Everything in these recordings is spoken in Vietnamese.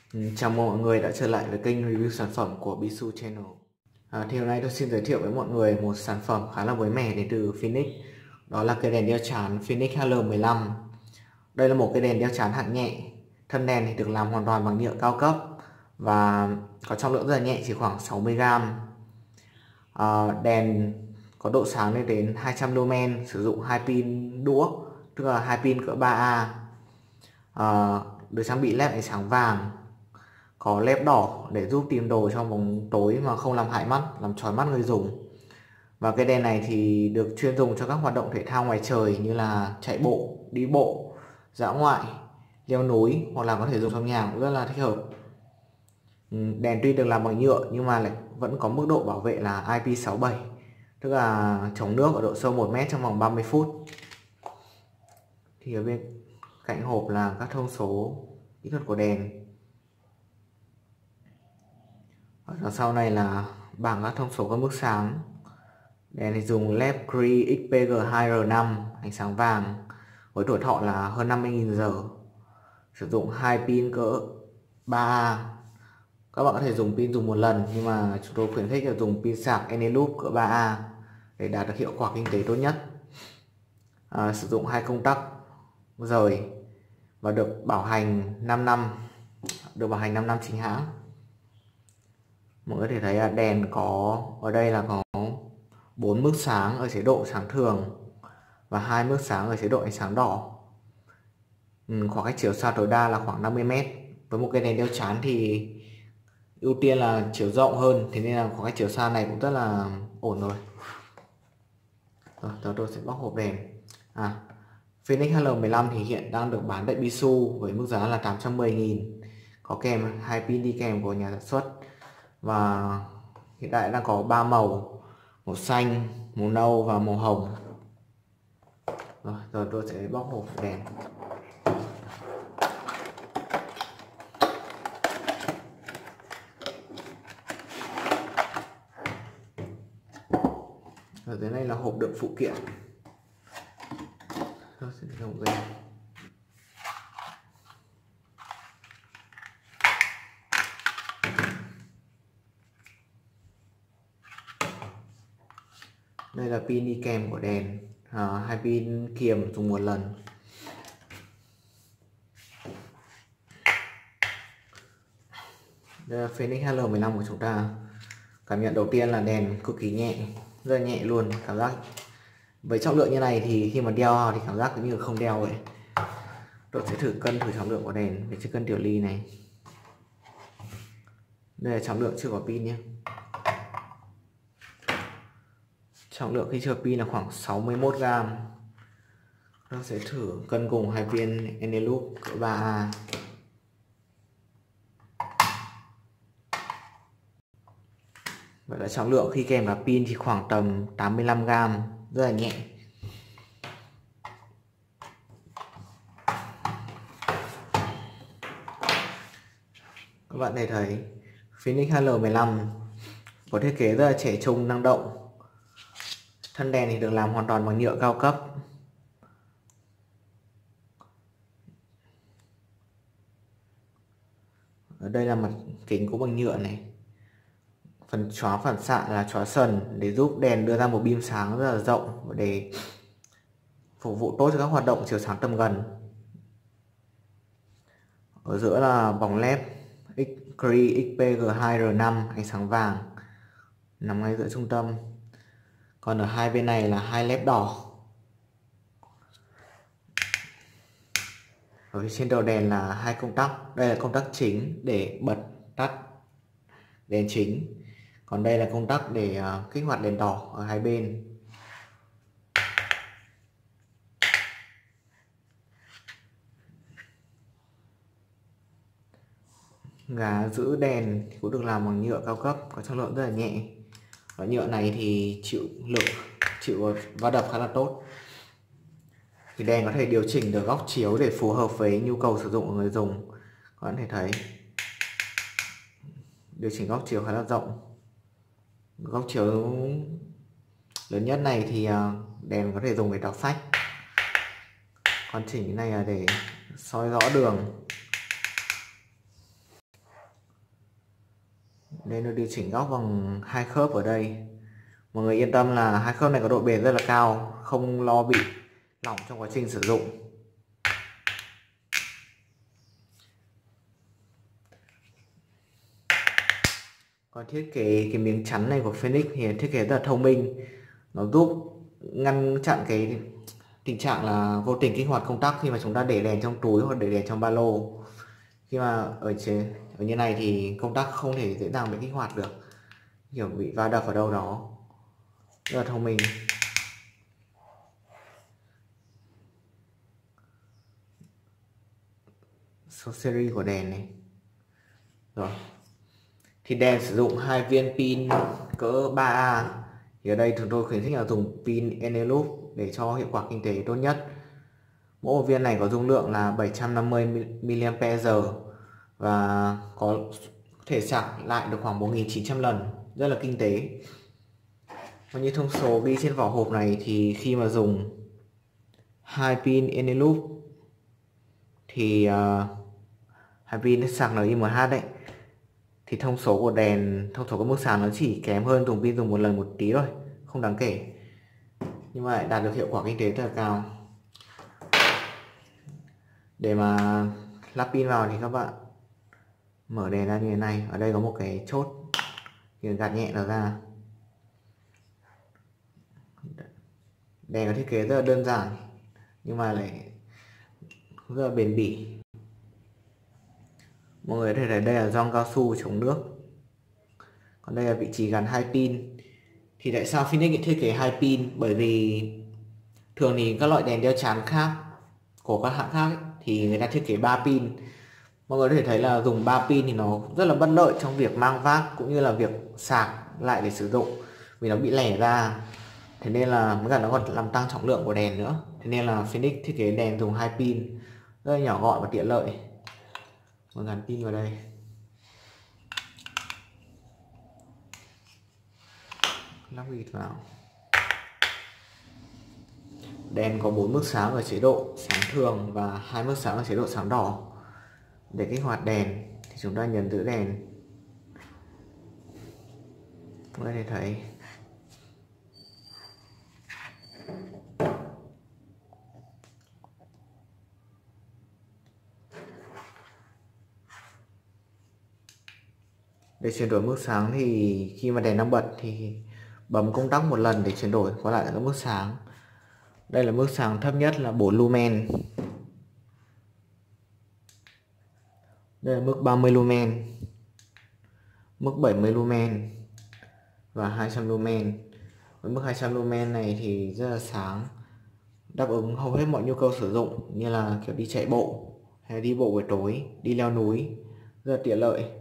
Chào mừng mọi người đã trở lại với kênh review sản phẩm của Bisu Channel. Thì hôm nay tôi xin giới thiệu với mọi người một sản phẩm khá là mới mẻ đến từ Phoenix. Đó là cây đèn đeo chán Phoenix HL15. Đây là một cây đèn đeo chán hạng nhẹ. Thân đèn thì được làm hoàn toàn bằng nhựa cao cấp và có trọng lượng rất là nhẹ, chỉ khoảng 60g. Đèn có độ sáng lên đến 200 lumen, sử dụng 2 pin đũa, tức là 2 pin cỡ 3A. Được trang bị led ánh sáng vàng, có led đỏ để giúp tìm đồ trong bóng tối mà không làm hại mắt, làm chói mắt người dùng. Và cái đèn này thì được chuyên dùng cho các hoạt động thể thao ngoài trời như là chạy bộ, đi bộ, dã ngoại, leo núi, hoặc là có thể dùng trong nhà cũng rất là thích hợp. Đèn tuy được làm bằng nhựa nhưng mà lại vẫn có mức độ bảo vệ là IP67, tức là chống nước ở độ sâu 1 mét trong vòng 30 phút. Thì ở bên cạnh hộp là các thông số kỹ thuật của đèn. Ở đằng sau này là bảng các thông số các mức sáng. Đèn thì dùng led Cree XPG2R5 ánh sáng vàng với tuổi thọ là hơn 50.000 giờ, sử dụng 2 pin cỡ 3A. Các bạn có thể dùng pin dùng một lần, nhưng mà chúng tôi khuyến khích là dùng pin sạc Eneloop cỡ 3A để đạt được hiệu quả kinh tế tốt nhất. Sử dụng 2 công tắc rời và được bảo hành 5 năm, chính hãng. Mọi người có thể thấy là đèn có ở đây là có 4 mức sáng ở chế độ sáng thường và 2 mức sáng ở chế độ ánh sáng đỏ. Khoảng cách chiều xa tối đa là khoảng 50 m. Với một cây đèn đeo chán thì ưu tiên là chiều rộng hơn, thế nên là khoảng cách chiều xa này cũng rất là ổn rồi. Tôi sẽ bóc hộp đèn. Phoenix HL15 thì hiện đang được bán tại Bisu với mức giá là 810.000, có kèm 2 pin đi kèm của nhà sản xuất. Và hiện tại đang có 3 màu: màu xanh, màu nâu và màu hồng. Rồi tôi sẽ bóc hộp đèn. Ở dưới này là hộp đựng phụ kiện. Tôi sẽ dùng dây. Đây là pin đi kèm của đèn, 2 pin kiềm dùng một lần. Đây là Phoenix HL15 của chúng ta. Cảm nhận đầu tiên là đèn cực kỳ nhẹ, rất là nhẹ luôn. Cảm giác với trọng lượng như này thì khi mà đeo thì cảm giác cũng như không đeo vậy. Tôi sẽ thử thử trọng lượng của đèn với chiếc cân tiểu ly này. Đây là trọng lượng chưa có pin nhé. Trọng lượng khi chưa pin là khoảng 61g. Tôi sẽ thử cân cùng 2 viên Eneloop cỡ 3A. Vậy là trọng lượng khi kèm cả pin thì khoảng tầm 85g, rất là nhẹ. Các bạn thể thấy Phoenix HL15 có thiết kế rất là trẻ trung, năng động. Thân đèn thì được làm hoàn toàn bằng nhựa cao cấp. Ở đây là mặt kính cũng bằng nhựa này. Phần chóa phản xạ là chóa sần để giúp đèn đưa ra một beam sáng rất là rộng để phục vụ tốt cho các hoạt động chiếu sáng tầm gần. Ở giữa là bóng led Cree XPG2R5 ánh sáng vàng nằm ngay giữa trung tâm. Còn ở hai bên này là 2 led đỏ. Ở phía trên đầu đèn là 2 công tắc. Đây là công tắc chính để bật tắt đèn chính. Còn đây là công tắc để kích hoạt đèn đỏ ở hai bên. Gá giữ đèn cũng được làm bằng nhựa cao cấp, có trọng lượng rất là nhẹ. Và nhựa này thì chịu va đập khá là tốt. Thì đèn có thể điều chỉnh được góc chiếu để phù hợp với nhu cầu sử dụng của người dùng. Các bạn có thể thấy điều chỉnh góc chiếu khá là rộng. Góc chiếu lớn nhất này thì đèn có thể dùng để đọc sách. Còn chỉnh cái này là để soi rõ đường. Nên được điều chỉnh góc bằng hai khớp ở đây. Mọi người yên tâm là hai khớp này có độ bền rất là cao, không lo bị lỏng trong quá trình sử dụng. Còn thiết kế cái miếng chắn này của Phoenix thì thiết kế rất là thông minh. Nó giúp ngăn chặn cái tình trạng là vô tình kích hoạt công tắc khi mà chúng ta để đèn trong túi hoặc để đèn trong ba lô. Khi mà ở như này thì công tắc không thể dễ dàng bị kích hoạt được, kiểu bị va đập ở đâu đó. Rất là thông minh. Số series của đèn này. Rồi. Thì đèn sử dụng hai viên pin cỡ 3A. Thì ở đây chúng tôi khuyến khích là dùng pin Eneloop để cho hiệu quả kinh tế tốt nhất. Mỗi một viên này có dung lượng là 750 mAh và có thể sạc lại được khoảng 1900 lần, rất là kinh tế. Và như thông số ghi trên vỏ hộp này thì khi mà dùng hai pin Eneloop thì hai pin sạc NI1H đấy, thì thông số của đèn, thông số của mức sáng nó chỉ kém hơn dùng pin dùng một lần một tí thôi, không đáng kể, nhưng mà lại đạt được hiệu quả kinh tế rất là cao. Để mà lắp pin vào thì các bạn mở đèn ra như thế này. Ở đây có một cái chốt thì gạt nhẹ nó ra. Đèn có thiết kế rất là đơn giản nhưng mà lại rất là bền bỉ. Mọi người có thể thấy đây là gioăng cao su chống nước. Còn đây là vị trí gắn hai pin. Thì tại sao Phoenix lại thiết kế hai pin? Bởi vì thường thì các loại đèn đeo chán khác của các hãng khác ấy, thì người ta thiết kế 3 pin. Mọi người có thể thấy là dùng 3 pin thì nó rất là bất lợi trong việc mang vác cũng như là việc sạc lại để sử dụng, vì nó bị lẻ ra. Thế nên là với cả nó còn làm tăng trọng lượng của đèn nữa. Thế nên là Phoenix thiết kế đèn dùng hai pin rất là nhỏ gọn và tiện lợi. Mình gắn pin vào đây. Lắp vịt vào. Đèn có 4 mức sáng ở chế độ sáng thường và 2 mức sáng ở chế độ sáng đỏ. Để kích hoạt đèn thì chúng ta nhấn giữ đèn. Các bạn thấy để chuyển đổi mức sáng thì khi mà đèn đang bật thì bấm công tắc một lần để chuyển đổi qua lại các mức sáng. Đây là mức sáng thấp nhất là 4 lumen. Đây là mức 30 lumen, mức 70 lumen và 200 lumen. Với mức 200 lumen này thì rất là sáng, đáp ứng hầu hết mọi nhu cầu sử dụng như là kiểu đi chạy bộ hay đi bộ buổi tối, đi leo núi, rất là tiện lợi.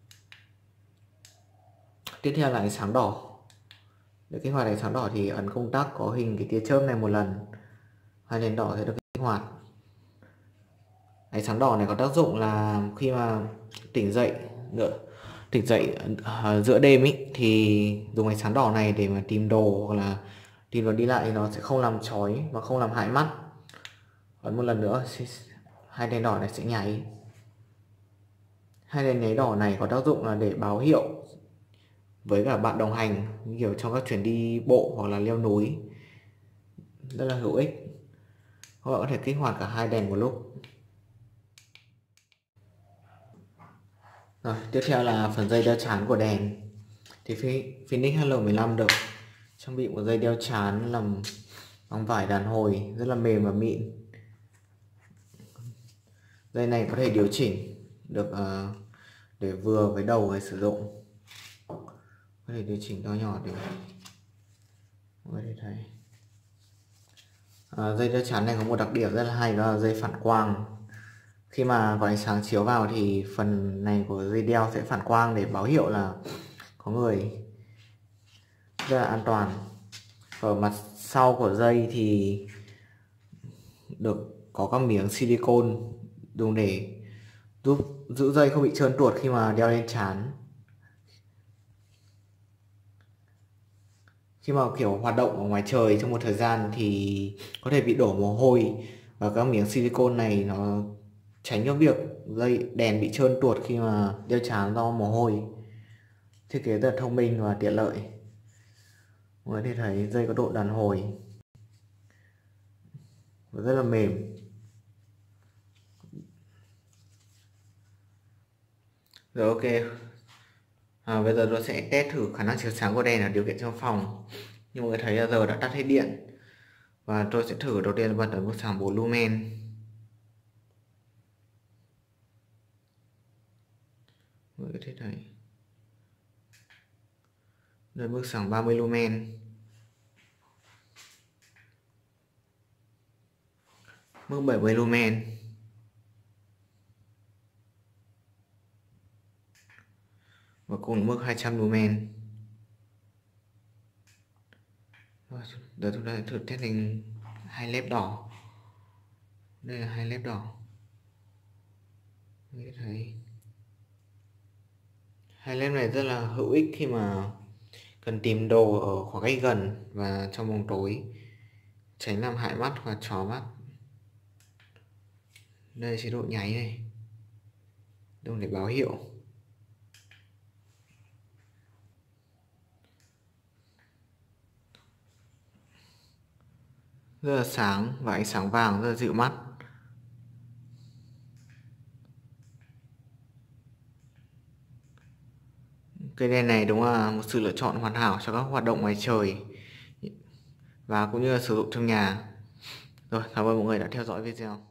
Tiếp theo là ánh sáng đỏ. Để kích hoạt ánh sáng đỏ thì ấn công tắc có hình cái tia chớp này một lần, hai nền đỏ sẽ được kích hoạt. Ánh sáng đỏ này có tác dụng là khi mà tỉnh dậy giữa đêm ý, thì dùng ánh sáng đỏ này để mà tìm đồ hoặc là tìm đồ đi lại thì nó sẽ không làm chói và không làm hại mắt. Ấn một lần nữa hai đèn đỏ này sẽ nháy. Hai đèn nháy đỏ này có tác dụng là để báo hiệu với cả bạn đồng hành, như kiểu trong các chuyến đi bộ hoặc là leo núi, rất là hữu ích. Các bạn có thể kích hoạt cả hai đèn một lúc. Rồi, tiếp theo là phần dây đeo chán của đèn. Thì Phoenix HL15 được trang bị một dây đeo chán làm bằng vải đàn hồi rất là mềm và mịn. Dây này có thể điều chỉnh được để vừa với đầu người sử dụng, có thể điều chỉnh to nhỏ được. Mọi người thấy dây đeo chán này có một đặc điểm rất là hay, đó là dây phản quang. Khi mà có ánh sáng chiếu vào thì phần này của dây đeo sẽ phản quang để báo hiệu là có người, rất là an toàn. Ở mặt sau của dây thì được có các miếng silicone dùng để giúp giữ dây không bị trơn tuột khi mà đeo lên trán. Khi mà kiểu hoạt động ở ngoài trời trong một thời gian thì có thể bị đổ mồ hôi, và các miếng silicone này nó tránh cho việc dây đèn bị trơn tuột khi mà đeo trán do mồ hôi. Thiết kế rất là thông minh và tiện lợi. Mọi người thấy dây có độ đàn hồi và rất là mềm. Rồi ok. Bây giờ tôi sẽ test thử khả năng chiếu sáng của đèn ở điều kiện trong phòng. Như mọi người thấy là giờ đã tắt hết điện. Và tôi sẽ thử đầu tiên là bật ở mức sáng 4 lumen. Mọi người thấy đấy. Đây mức sáng 30 lumen. Mức 70 lumen. Và cùng mức 200 lumen. Giờ chúng ta thử test hình hai led đỏ. Đây là hai led đỏ. Mọi người thấy hai led này rất là hữu ích khi mà cần tìm đồ ở khoảng cách gần và trong bóng tối, tránh làm hại mắt và chói mắt. Đây là chế độ nháy này, dùng để báo hiệu. Rất là sáng và ánh sáng vàng rất là dịu mắt. Cây đèn này đúng là một sự lựa chọn hoàn hảo cho các hoạt động ngoài trời và cũng như là sử dụng trong nhà. Rồi, cảm ơn mọi người đã theo dõi video.